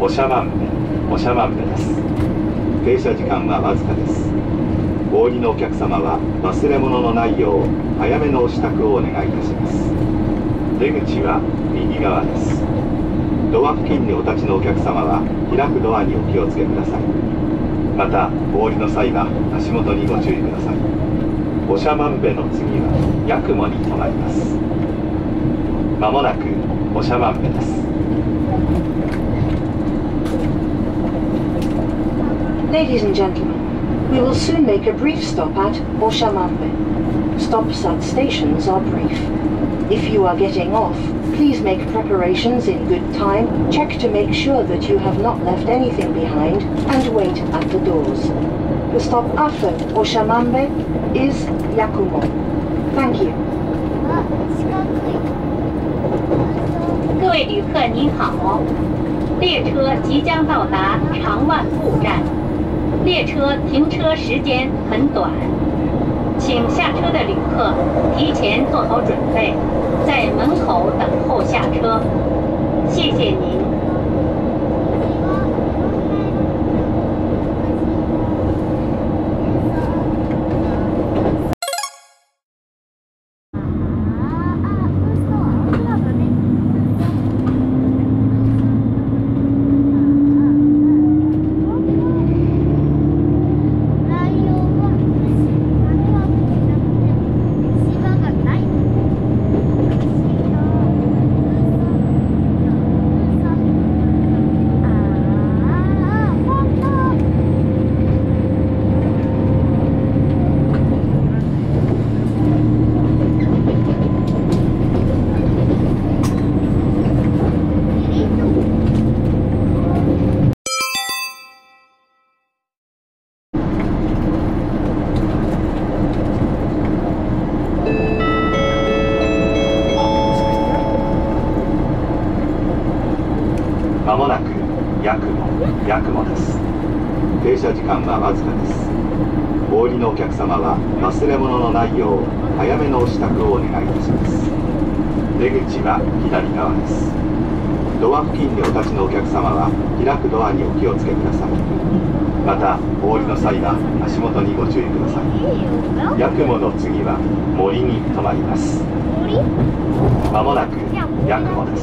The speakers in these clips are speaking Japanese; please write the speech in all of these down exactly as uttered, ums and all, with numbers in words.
長万部、長万部です。停車時間はわずかです。お降りのお客様は忘れ物のないよう早めのお支度をお願いいたします。出口は右側です。ドア付近にお立ちのお客様は開くドアにお気をつけください。またお降りの際は足元にご注意ください。長万部の次は八雲に停まります。まもなく長万部です。 Ladies and gentlemen, we will soon make a brief stop at Oshamambe. Stops at stations are brief. If you are getting off, please make preparations in good time, check to make sure that you have not left anything behind, and wait at the doors. The stop after Oshamambe is Yakumo. Thank you. 各位旅客您好，列车即将到达长万部站。列车停车时间很短，请下车的旅客提前做好准备，在门口等候下车。谢谢您。 まもなく八雲、八雲です。停車時間はわずかです。お降りのお客様は忘れ物のないよう早めのお支度をお願いいたします。出口は左側です。ドア付近にお立ちのお客様は開くドアにお気をつけください。またお降りの際は足元にご注意ください。八雲の次は森に停まります。まもなく八雲です。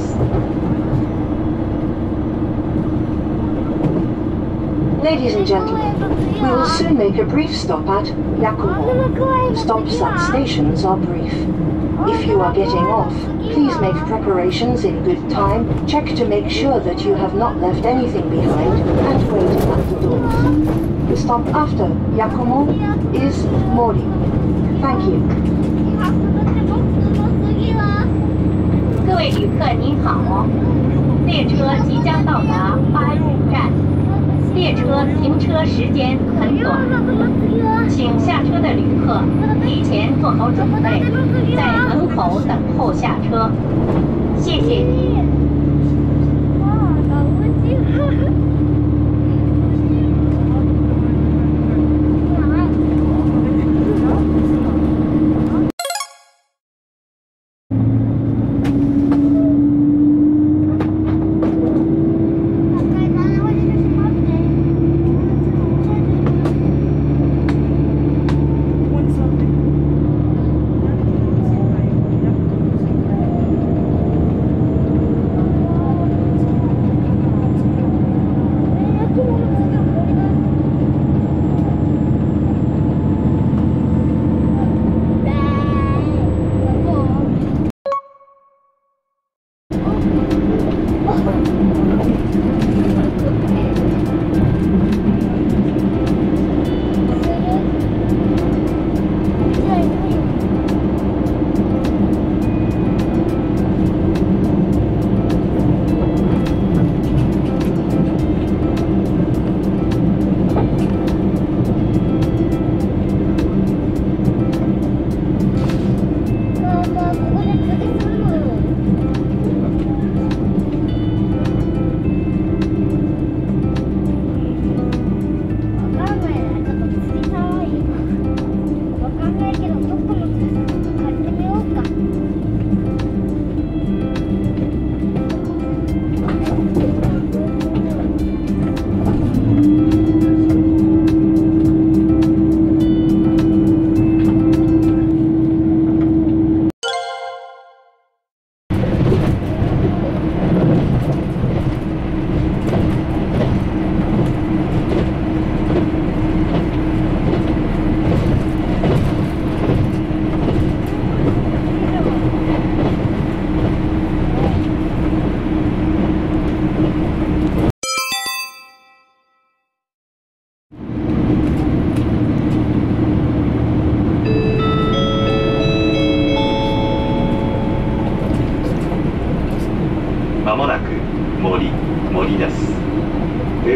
Ladies and gentlemen, we will soon make a brief stop at Yakumo. Stops at stations are brief. If you are getting off, please make preparations in good time, check to make sure that you have not left anything behind, and wait at the doors. The stop after Yakumo is Mori. Thank you. 各位旅客您好，列车即将到达八路站。列车停车时间很短，请下车的旅客提前做好准备，在门口等候下车。谢谢您。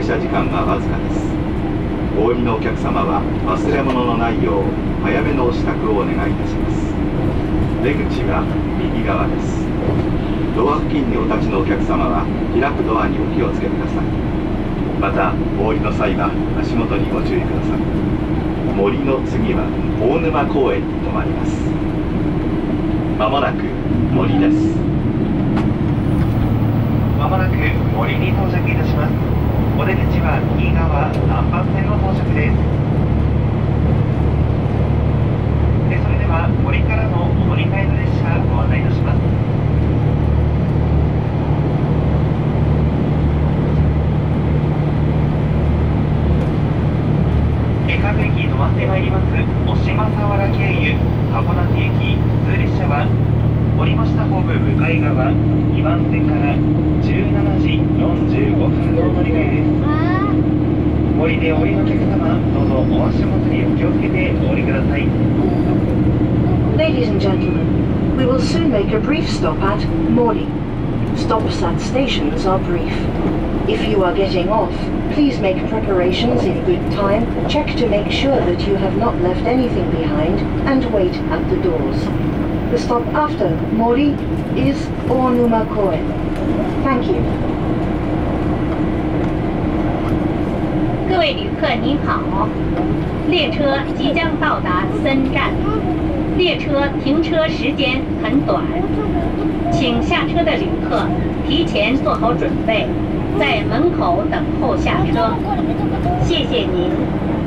車時間はわずかです。お降りのお客様は忘れ物のないよう早めのお支度をお願いいたします。出口は右側です。ドア付近にお立ちのお客様は開くドアにお気をつけください。またお降りの際は足元にご注意ください。森の次は大沼公園に停まります。まもなく森です。 まもなく森に到着いたします。お出口は右側南蛮線の到着です。でそれでは森からの乗り換えの列車ご案内いたします。各駅止まってまいります小島佐原経由函館駅普通列車は森の下ホーム向かい側にばん線からじゅうしちじよんじゅうごふんの乗り換えです。森でお降りのお客様、どうぞお足元にお気をつけてお降りください。 Ladies and gentlemen, we will soon make a brief stop at Mori. Stops at stations are brief. If you are getting off, please make preparations in good time, check to make sure that you have not left anything behind, and wait at the doors. The stop after Mori is Onuma Koen. Thank you. 各位旅客您好，列车即将到达森站，列车停车时间很短，请下车的旅客提前做好准备，在门口等候下车。谢谢您。